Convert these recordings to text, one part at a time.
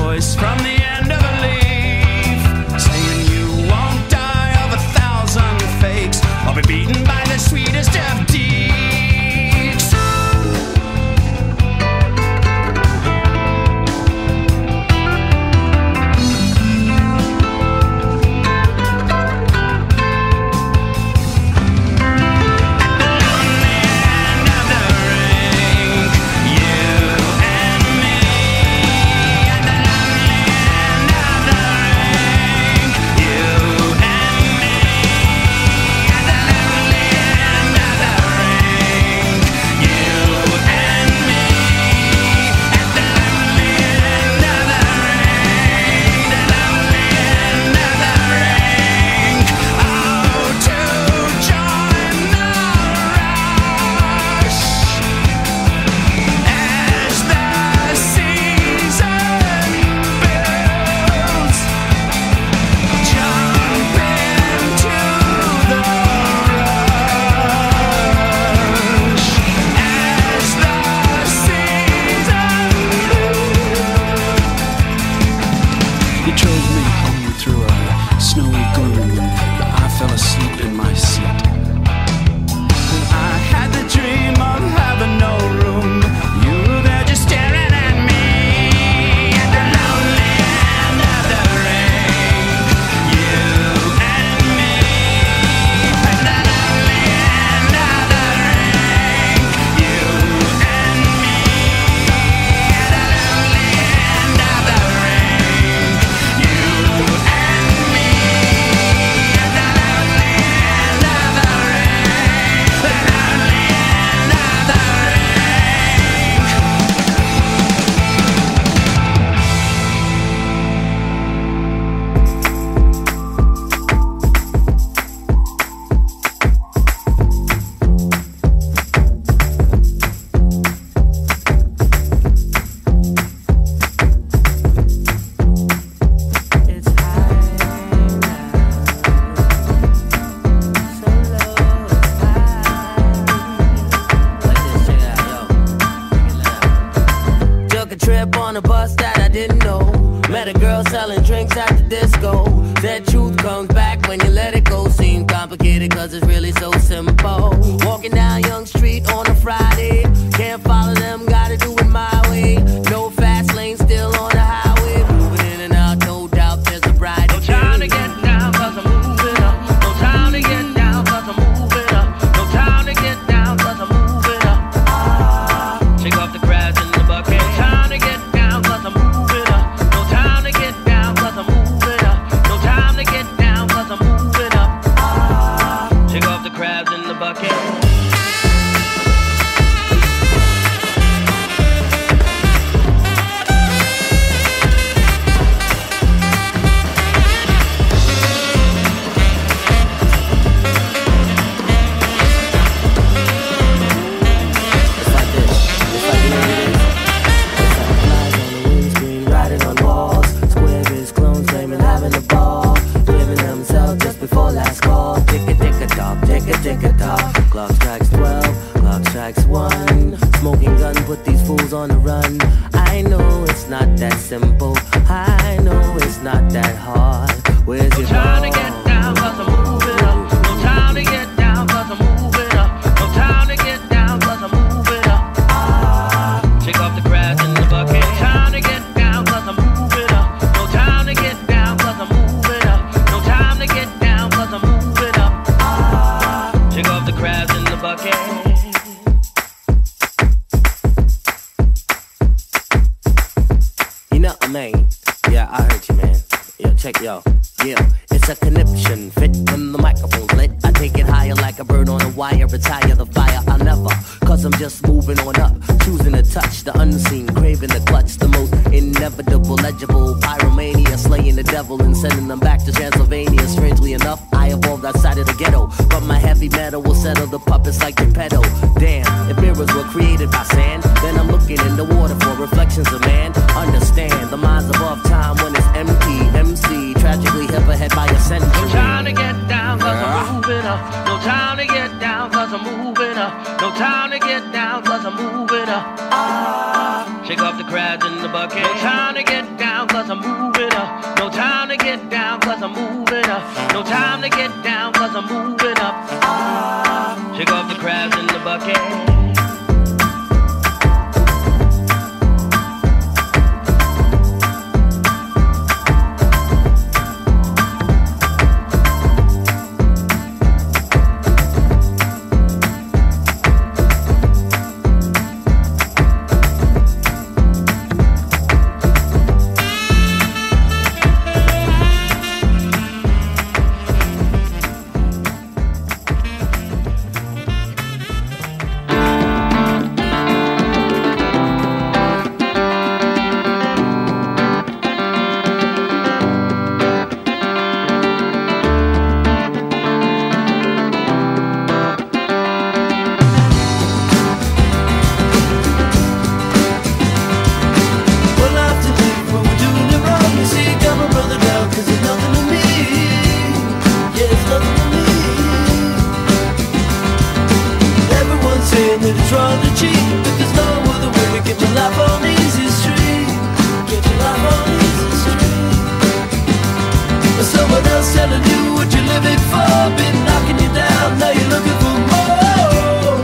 voice from the end of a leaf, saying you won't die of 1,000 fakes, or be beaten by the sweetest of deeks. You drove me home through a snowy gloom. I fell asleep in my seat. I had the dream of having no room. You were there just staring at me. At the lonely end of the ring, you and me. At the lonely end of the ring, you and me. At the lonely end of the ring, you and me. At the lonely end of the ring, the lonely end of the ring. It's high Took a trip on a bus that I didn't know. Met a girl selling drinks at the disco. That truth comes back when you let it go. Seems complicated cause it's really so simple. Walking down Young Street on a Friday. Can't follow them, gotta do it my way. No fast lane, still on the highway. Moving in and out, no doubt there's a brighter day. No time to get down cause I'm moving up. No time to get down cause I'm moving up. No time to get down cause I'm moving up. Shake off the crabs in the bucket. No time to get down cause I'm moving up. No time to get down cause I'm moving up. No time to get down cause I'm moving up. Shake off the crabs in the bucket. It's like this. It's like you know what it is. It's like flies on the windscreen, riding on walls. Square biz clones claiming having a ball. Living themselves just before last call. Tick a tock, tick a tock. Clock strikes 12, clock strikes 1. Smoking gun, put these fools on the run. I know it's not that simple. I know it's not that hard. Where's your Trying to get down cause I'm moving up. No time to get down cause I'm moving up. No time to get down cause I'm moving up. Shake off the crabs in the bucket. No time to get down cause I'm moving up. No time to get down cause I'm moving up. No time to get down cause I'm moving up. Shake off the crabs in the bucket. You know what I mean? Yeah, I heard you, man. Yo, check yo. Yeah, it's a conniption. Fit when the microphone's lit. I take it higher like a bird on a wire. Retire the fire, I'll never. Cause I'm just moving on up. Choosing to touch the unseen. Craving the clutch. The most inevitable, legible. Pyromania. Slaying the devil and sending them back to Transylvania. Strangely enough, I evolved outside of the ghetto. But my heavy metal will settle the puppets like Geppetto. Damn, if mirrors were created by sand, then I'm looking in the water for reflections of man. Understand, the mind's above time when it's empty. MC, tragically hip ahead by a century. No time to get down cause I'm moving up. No time to get down cause I'm moving up. No time to get down cause I'm moving up. Shake off the crabs in the bucket. No time to get down cause cause I'm moving up. No time to get down cause I'm moving up. Shake off the crabs in the bucket. Trying to cheat, but there's no other way to get your life on easy street. Get your life on easy street. Someone else telling you what you're living for, been knocking you down, now you're looking for more.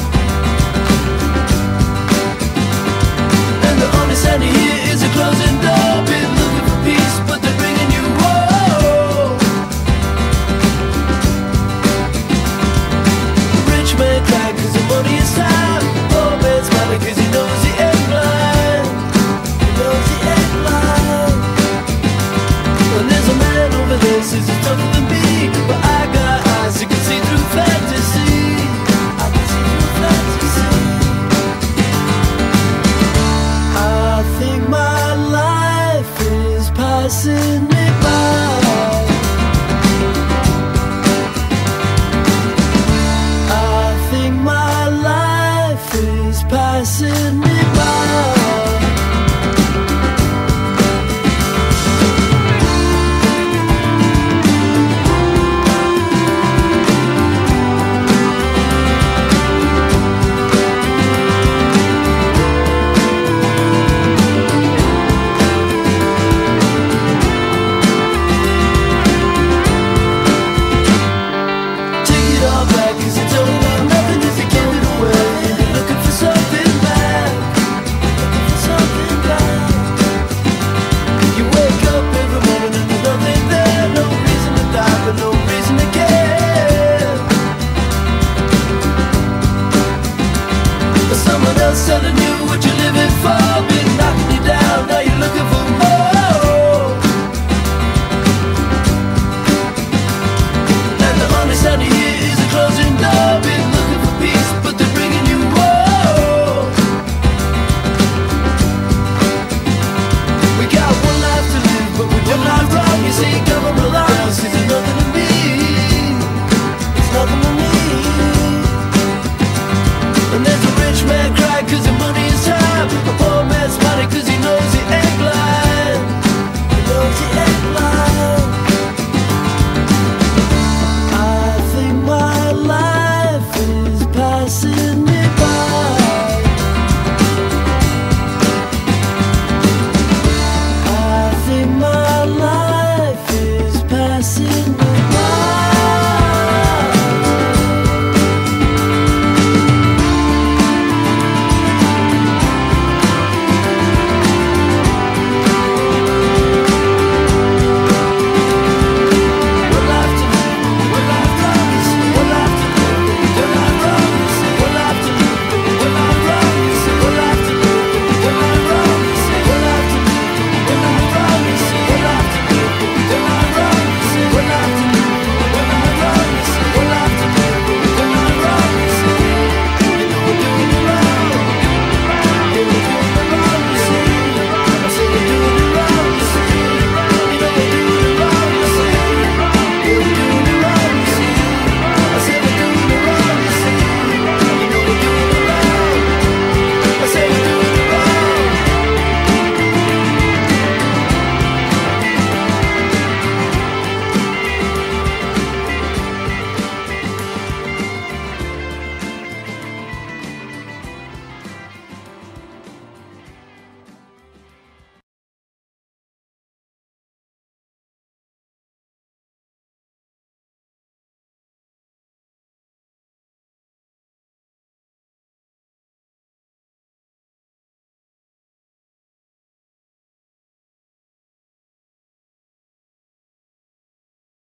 And the only sign you hear is a closing door. Been looking for peace, but they're bringing you war. Rich man cry cause the money is tight. Cause he knows he ain't blind. He knows he ain't blind. And there's a man over there says he's tougher than me, but I got eyes that can see through fantasy. I can see through fantasy. I think my life is passing